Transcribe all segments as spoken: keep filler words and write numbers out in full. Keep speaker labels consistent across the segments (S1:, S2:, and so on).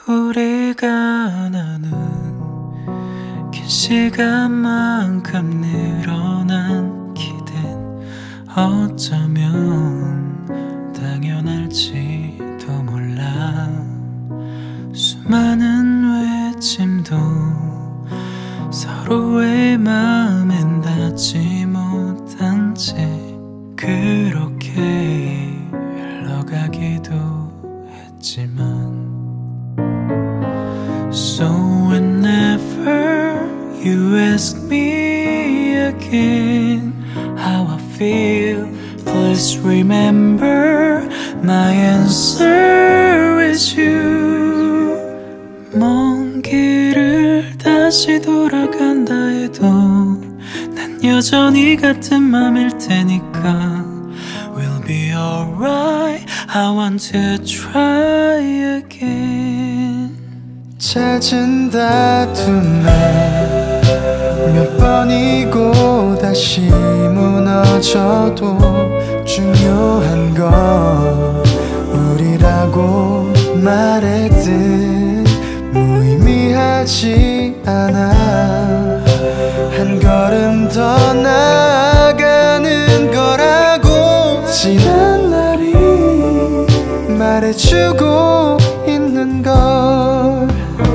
S1: 우리가 나눈 긴 시간만큼 늘어난 기댄 어쩌면 당연할지도 몰라. 수많은 외침도 서로의 마음엔 닿지 못한 채 그렇게 흘러가기도 했지만, So whenever you ask me again how I feel, please remember my answer is you. 먼 길을 다시 돌아간다 해도 난 여전히 같은 맘일 테니까. We'll be alright, I want to try again.
S2: 잦은 다툼에 몇 번이고 다시 무너져도 중요한 건 우리라고 말했듯 무의미하지 않아. 한 걸음 더 나아가는 거라고 지난 날이 말해주고 있는 걸.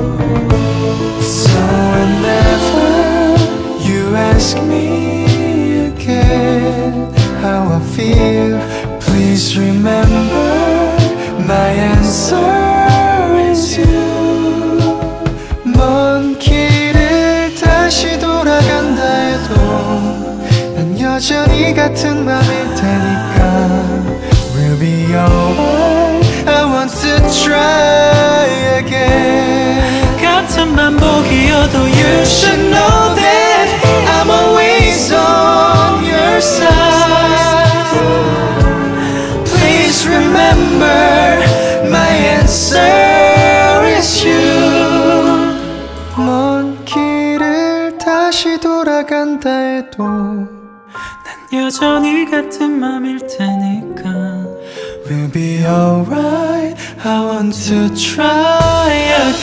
S2: So whenever you ask me again how I feel, please remember my answer is you. 먼 길을 다시 돌아간다 해도 난 여전히 같은 맘일 테니까. We'll be alright, I want to try again.
S1: 같은 반복이어도 you should know that I'm always on your side. Please remember my answer is you.
S2: 먼 길을 다시 돌아간다 해도
S1: 난 여전히 같은 맘일 테니까.
S2: We'll be alright, I want to try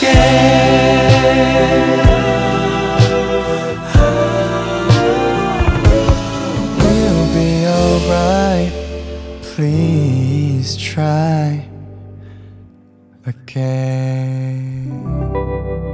S2: again. We'll be alright, please try again.